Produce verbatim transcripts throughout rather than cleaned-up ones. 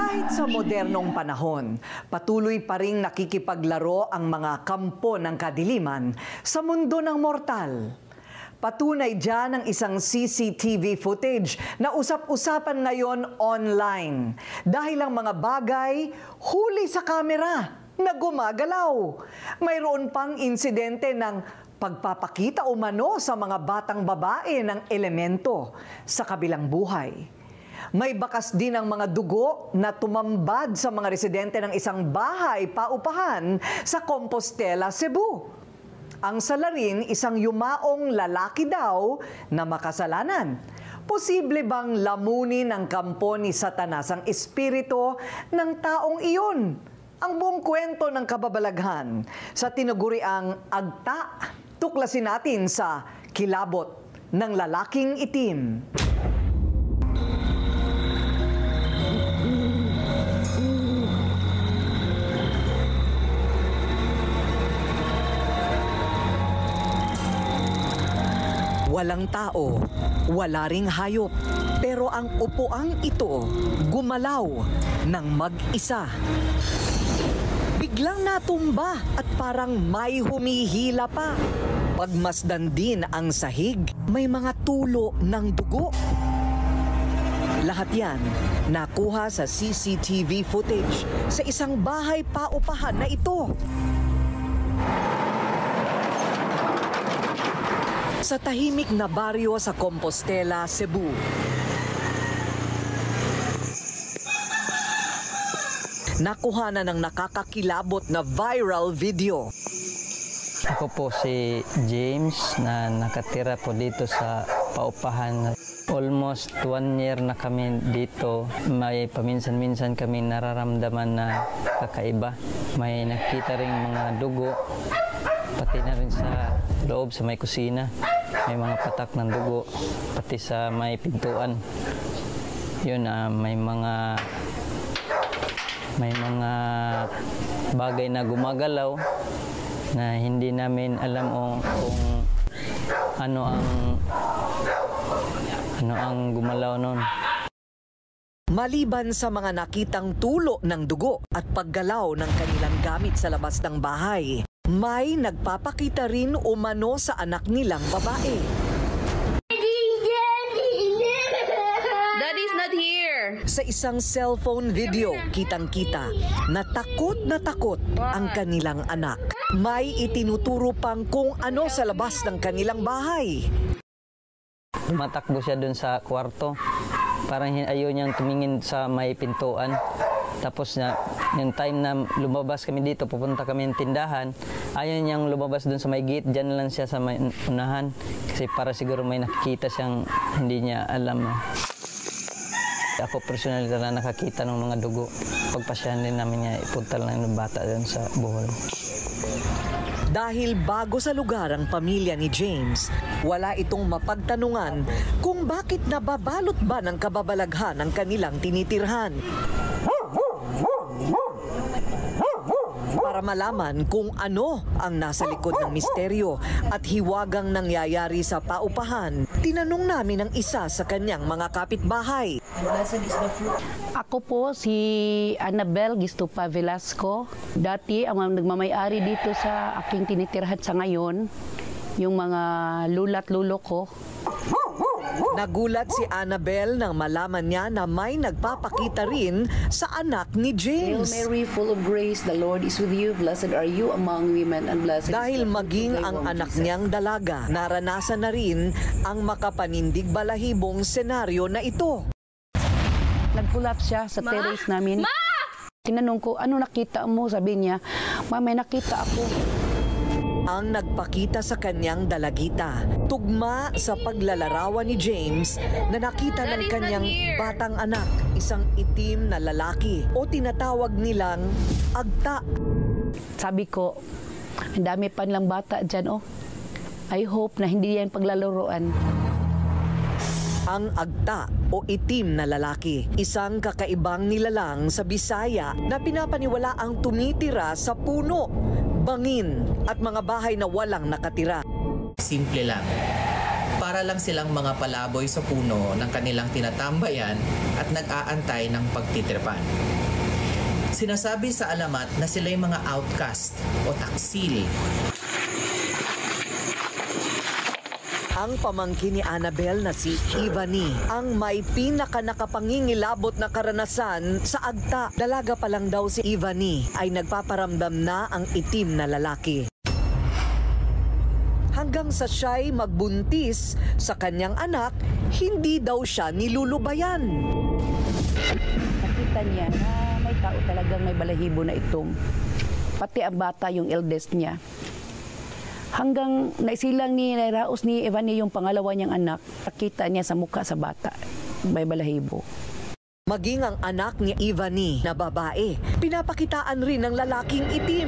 Kahit sa modernong panahon, patuloy pa ring nakikipaglaro ang mga kampo ng kadiliman sa mundo ng mortal. Patunay dyan ang isang C C T V footage na usap-usapan ngayon online dahil ang mga bagay huli sa kamera na gumagalaw. Mayroon pang insidente ng pagpapakita umano sa mga batang babae ng elemento sa kabilang buhay. May bakas din ang mga dugo na tumambad sa mga residente ng isang bahay paupahan sa Compostela, Cebu. Ang salarin, isang yumaong lalaki daw na makasalanan. Posible bang lamunin ng kampo ni Satanas ang espiritu ng taong iyon? Ang buong kwento ng kababalaghan sa tinaguriang Agta. Tuklasin natin sa Kilabot ng Lalaking Itim. Walang tao, wala ring hayop, pero ang upuang ito gumalaw ng mag-isa. Biglang natumba at parang may humihila pa. Pagmasdan din ang sahig, may mga tulo ng dugo. Lahat yan nakuha sa C C T V footage sa isang bahay paupahan na ito. Sa tahimik na baryo sa Compostela, Cebu. Nakuha na ng nakakakilabot na viral video. Ako po si James na nakatira po dito sa paupahan. Almost one year na kami dito. May paminsan-minsan kami nararamdaman na kakaiba. May nakita ring mga dugo, pati na rin sa loob sa may kusina. May mga patak ng dugo, pati sa may pintuan. Yun, uh, may mga may mga bagay na gumagalaw na hindi namin alam o, kung ano ang ano ang gumalaw noon. Maliban sa mga nakitang tulo ng dugo at paggalaw ng kanilang gamit sa labas ng bahay, may nagpapakita rin umano sa anak nilang babae. Daddy's not here! Sa isang cellphone video, kitang-kita na takot na takot ang kanilang anak. May itinuturo pang kung ano sa labas ng kanilang bahay. Tumatakbo siya dun sa kwarto. Parang ayaw niyang tumingin sa may pintuan. Tapos na, yung time na lumabas kami dito, pupunta kami ng tindahan, ayaw niyang lumabas dun sa may gate, dyan lang siya sa may unahan. Kasi para siguro may nakikita siyang hindi niya alam. Ako personal na nakakita ng mga dugo. Pagpasyahan din namin niya, ipunta lang ng bata dun sa Bohol. Dahil bago sa lugar ang pamilya ni James, wala itong mapagtanungan kung bakit nababalot ba ng kababalaghan ang kanilang tinitirhan. Para malaman kung ano ang nasa likod ng misteryo at hiwagang nangyayari sa paupahan, tinanong namin ang isa sa kanyang mga kapitbahay. Ako po si Annabel Gistupa Velasco. Dati ang nagmamayari dito sa aking tinitirhan sa ngayon, yung mga lula't lulo ko. Nagulat si Annabel nang malaman niya na may nagpapakita rin sa anak ni James. Hail Mary, full of grace, the Lord is with you. Blessed are you among women, and blessed Dahil maging ang anak niyang dalaga, naranasan na rin ang makapanindig balahibong senaryo na ito. Nag-pull up siya sa Ma? terrace namin. Ma! Tinanong ko, ano nakita mo? Sabi niya, Ma, may nakita ako. Ang nagpakita sa kanyang dalagita, tugma sa paglalarawan ni James na nakita ng kanyang batang anak, isang itim na lalaki o tinatawag nilang Agta. Sabi ko, ang dami pa nilang bata dyan, oh. I hope na hindi yan paglalaroan. Ang Agta o itim na lalaki, isang kakaibang nilalang sa Bisaya na pinapaniwala ang tumitira sa puno, bangin at mga bahay na walang nakatira. Simple lang. para lang silang mga palaboy sa puno ng kanilang tinatambayan at nag-aantay ng pagtitripan. Sinasabi sa alamat na sila'y mga outcast o taksil. Ang pamangkin ni Annabel na si Ivany ang may pinaka nakapangingilabot na karanasan sa agta. Dalaga pa lang daw si Ivany ay nagpaparamdam na ang itim na lalaki. Hanggang sa siya'y magbuntis sa kanyang anak, hindi daw siya nilulubayan. Nakita niya na may tao talagang may balahibo na itom. Pati ang bata, yung eldest niya. Hanggang naisilang ni nairaos ni Ivany yung pangalawa niyang anak, nakita niya sa mukha sa bata, may balahibo. Maging ang anak ni Ivany na babae, pinapakitaan rin ng lalaking itim.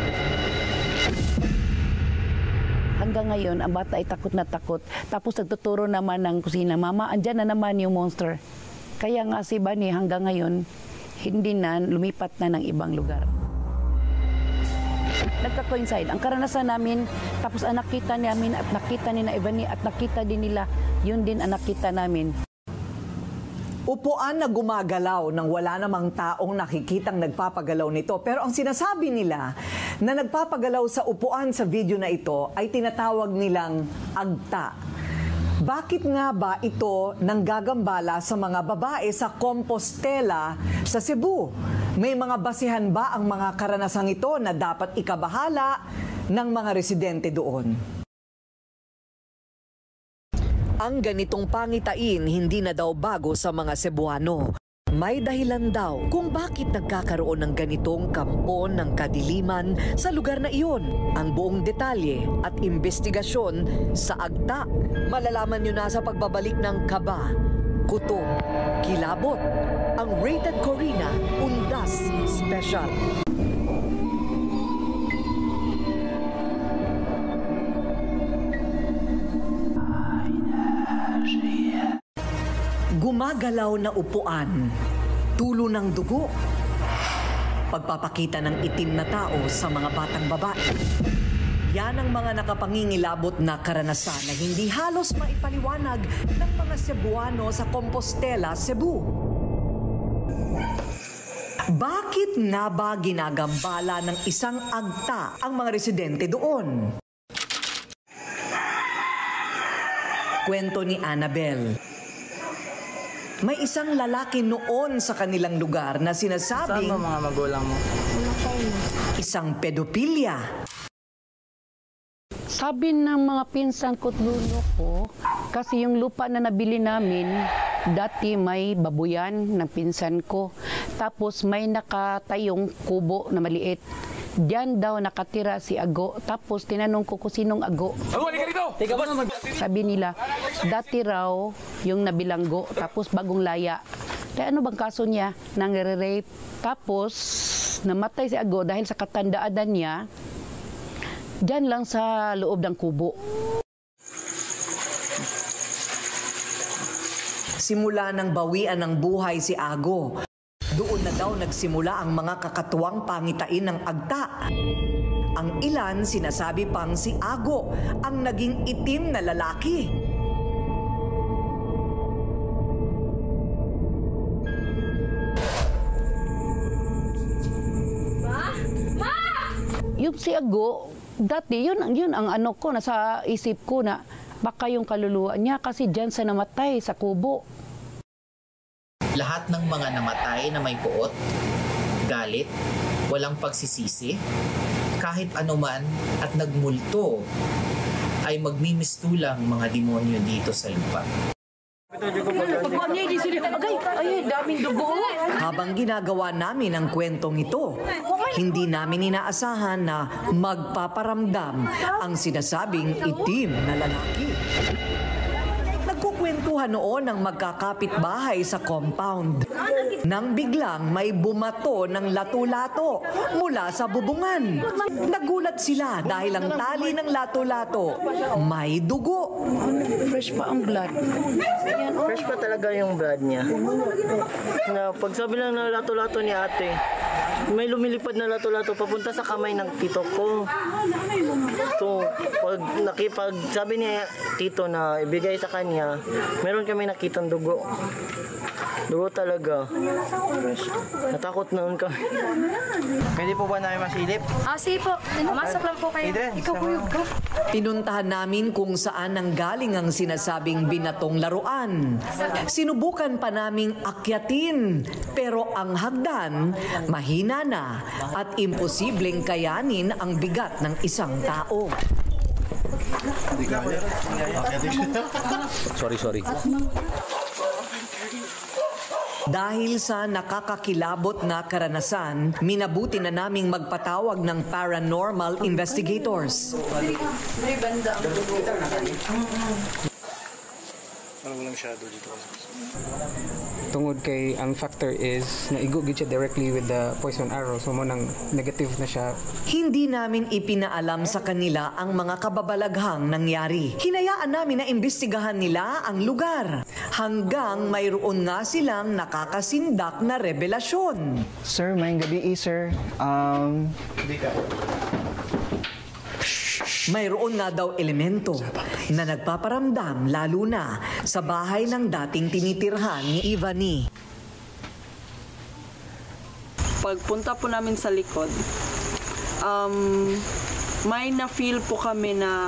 Hanggang ngayon, ang bata ay takot na takot. Tapos nagtuturo naman ng kusina, Mama, andyan na naman yung monster. Kaya nga si Ivany hanggang ngayon, hindi na, lumipat na ng ibang lugar. Nagka-coincide. Ang karanasan namin, tapos ang nakita namin at nakita ni na Ivany at nakita din nila, yun din ang nakita namin. Upuan na gumagalaw nang wala namang taong nakikitang nagpapagalaw nito. Pero ang sinasabi nila na nagpapagalaw sa upuan sa video na ito ay tinatawag nilang agta. Bakit nga ba ito nanggagambala sa mga babae sa Compostela sa Cebu? May mga basihan ba ang mga karanasang ito na dapat ikabahala ng mga residente doon? Ang ganitong pangitain hindi na daw bago sa mga Cebuano. May dahilan daw kung bakit nagkakaroon ng ganitong kampo ng kadiliman sa lugar na iyon. Ang buong detalye at investigasyon sa agta, malalaman nyo na sa pagbabalik ng Kaba, Kutob, Kilabot, ang Rated Corina Undas Special. Gumagalaw na upuan, tulo ng dugo, pagpapakita ng itim na tao sa mga batang babae. Yan ang mga nakapangingilabot na karanasan na hindi halos maipaliwanag ng mga Cebuano sa Compostela, Cebu. Bakit nga ba ginagambala ng isang agta ang mga residente doon? Kwento ni Annabel. May isang lalaki noon sa kanilang lugar na sinasabing Saan ba mga magulang mo? isang pedopilya. Sabi ng mga pinsan ko't lulo ko, kasi yung lupa na nabili namin, dati may babuyan ng pinsan ko. Tapos may nakatayong kubo na maliit. Diyan daw nakatira si Ago. Tapos tinanong ko kung sinong Ago. Sabi nila, dati raw yung nabilanggo, tapos bagong laya. Kaya ano bang kaso niya? Nang-rape. Tapos namatay si Ago dahil sa katandaan niya, diyan lang sa loob ng kubo. Simula nang bawian ng buhay si Ago, doon na daw nagsimula ang mga kakatuwang pangitain ng agta. Ang ilan sinasabi pang si Ago ang naging itim na lalaki. Yung si Ago, dati yun, yun ang ano ko, nasa isip ko na baka yung kaluluwa niya kasi dyan sa namatay sa kubo. Lahat ng mga namatay na may puot, galit, walang pagsisisi, kahit anuman at nagmulto, ay magmimistulang mga demonyo dito sa lupa. Habang ginagawa namin ang kwentong ito, hindi namin inaasahan na magpaparamdam ang sinasabing itim na lalaki. Nagkukwentuhan noon ang magkakapit-bahay sa compound nang biglang may bumato ng lato-lato mula sa bubungan. Nagulat sila dahil ang tali ng lato-lato may dugo. Fresh pa ang blood. Fresh pa talaga yung blood niya. Na pagsabi lang ng lato-lato ni ate, may lumilipad na lato-lato papunta sa kamay ng tito ko. So, pag nakipag, sabi niya tito na ibigay sa kanya, meron kami nakitang dugo. Dugo talaga. Natakot noon kami. Pwede po ba namin masilip? Ah, sige po. Pumasok lang po kayo. Adrian, Ikaw po yung Pinuntahan namin kung saan nanggaling ang sinasabing binatong laruan. Sinubukan pa naming akyatin, pero ang hagdan mahina na at imposibleng kayanin ang bigat ng isang tao. Sorry, sorry. Dahil sa nakakakilabot na karanasan, minabuti na naming magpatawag ng paranormal investigators. May banda ang dugo. Parang walang shadow dito. Tungod kay ang factor is naigo gid siya directly with the poison arrow, so mo nang negative na siya. Hindi namin ipinaalam sa kanila ang mga kababalaghang nangyari. Hinayaan namin na imbestigahan nila ang lugar hanggang mayroon nga silang nakakasindak na revelasyon. Sir, may gabi eh, sir. Um, Mayroon nga daw elemento na nagpaparamdam lalo na sa bahay ng dating tinitirhan ni Ivany. Pagpunta po namin sa likod, um, may na-feel po kami na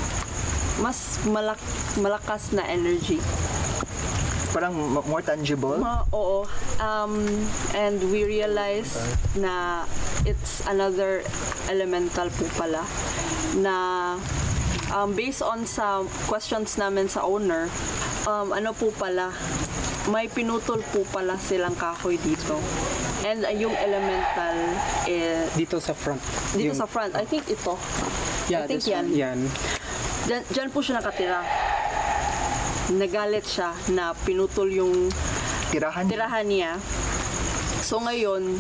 mas malak malakas na energy. parang more tangible? Ma oo. Um, and we realized na it's another elemental po pala na um, based on sa questions namin sa owner, um, ano po pala, may pinutol po pala silang kahoy dito. And uh, yung elemental eh, dito sa front. Dito yung, sa front. I think ito. Yeah, I think this yan. one. Yan. Diyan, diyan po siya nakatira. Nagalit siya na pinutol yung tirahan, tirahan niya. So ngayon,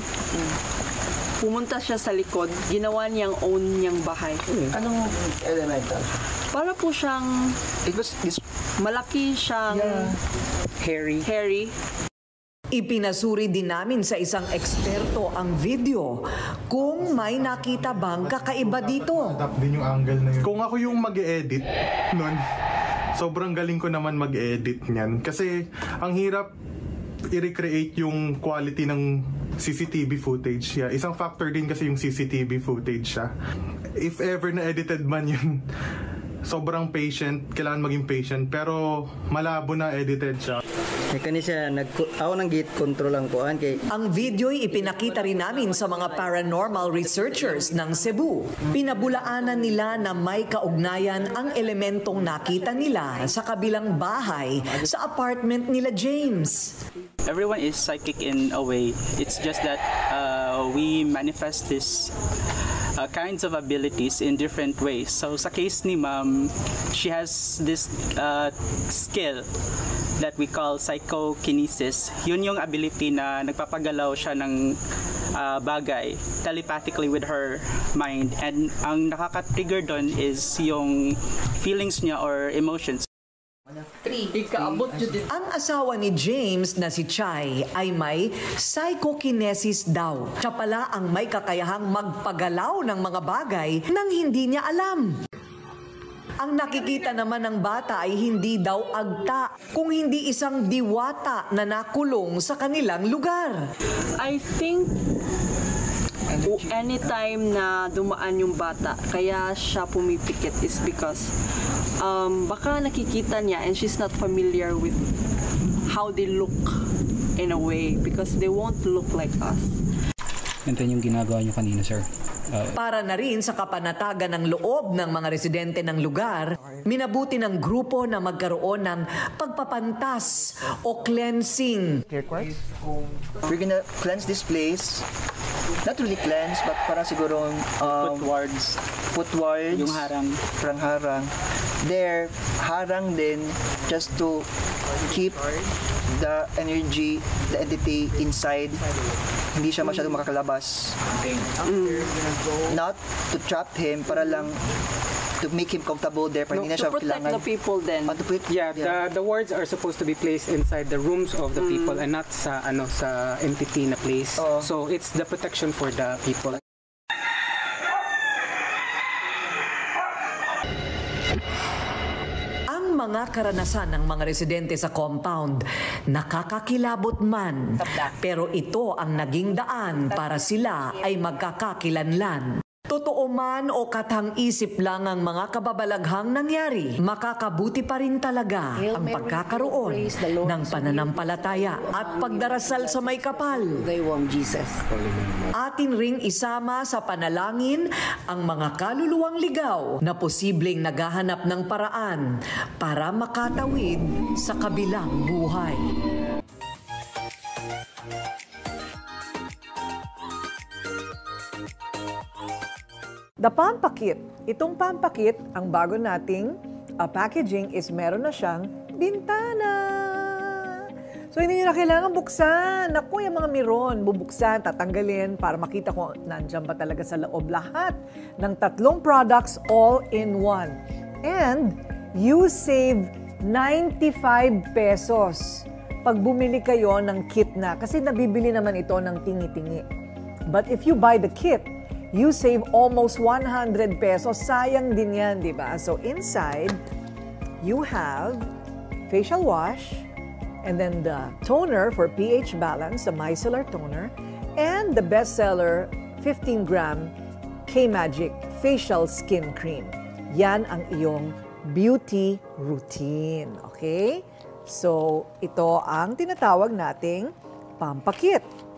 pumunta siya sa likod, ginawa niyang own niyang bahay. Anong elemental? Para po siyang It was this malaki siyang yeah. hairy. hairy. Ipinasuri din namin sa isang eksperto ang video kung may nakita bang kakaiba dito. Tap din yung angle na yun. Kung ako yung mag-e-edit nun, sobrang galing ko naman mag-edit niyan. Kasi ang hirap i-recreate yung quality ng C C T V footage. Yeah, isang factor din kasi yung C C T V footage siya. If ever na-edited man yun, sobrang patient, kailangan maging patient. Pero malabo na edited siya. Eh, kani siya, nag, ako nang gate control ang kuan kay... Ang video'y ipinakita rin namin sa mga paranormal researchers ng Cebu. Pinabulaanan nila na may kaugnayan ang elementong nakita nila sa kabilang bahay sa apartment nila James. Everyone is psychic in a way. It's just that uh, we manifest this uh, kinds of abilities in different ways. So sa case ni Ma'am, she has this uh, skill that we call psychokinesis. Yun yung ability na nagpapagalaw siya ng uh, bagay telepathically with her mind. And ang nakaka-trigger doon is yung feelings niya or emotions. Ang asawa ni James na si Chai ay may psychokinesis daw. Siya pala ang may kakayahang magpagalaw ng mga bagay nang hindi niya alam. Ang nakikita naman ng bata ay hindi daw agta, kung hindi isang diwata na nakulong sa kanilang lugar. I think anytime na dumaan yung bata, kaya siya pumipikit is because um, baka nakikita niya and she's not familiar with how they look in a way because they won't look like us. Ganito yung ginagawa niyo kanina, sir. Uh, Para na rin sa kapanatagan ng loob ng mga residente ng lugar, minabuti ng grupo na magkaroon ng pagpapantas o cleansing. We're gonna cleanse this place. Not really cleanse, but parang siguro um, Footwards. Footwards. Yung harang. Parang harang. There, harang din just to keep the energy, the entity inside. Hindi siya masyadong makakalabas. Mm. Not to trap him, para lang to make him comfortable there. Para No, hindi na To siya protect kailangan. the people then. Oh, to put- Yeah, the the wards are supposed to be placed inside the rooms of the people and not sa ano sa entity na place. Oo. So it's the protection for the people. Ang mga karanasan ng mga residente sa compound, nakakakilabot man. Pero ito ang naging daan para sila ay magkakakilanlan. Totoo man o katang-isip lang ang mga kababalaghang nangyari, makakabuti pa rin talaga ang pagkakaroon ng pananampalataya at pagdarasal sa may kapal. Atin ring isama sa panalangin ang mga kaluluwang ligaw na posibleng naghahanap ng paraan para makatawid sa kabilang buhay. The Pampakit. Itong Pampakit, ang bago nating uh, packaging is meron na siyang bintana. So hindi nyo na kailangan buksan. Naku, yung mga miron, bubuksan, tatanggalin para makita kung nandyan ba talaga sa loob lahat ng tatlong products all in one. And you save ninety-five pesos pag bumili kayo ng kit na. Kasi nabibili naman ito ng tingi-tingi. But if you buy the kit, you save almost one hundred pesos. Sayang din yan, di ba? So inside, you have facial wash, and then the toner for pH balance, the micellar toner, and the bestseller fifteen gram K-Magic Facial Skin Cream. Yan ang iyong beauty routine. Okay? So, ito ang tinatawag nating Pampakit.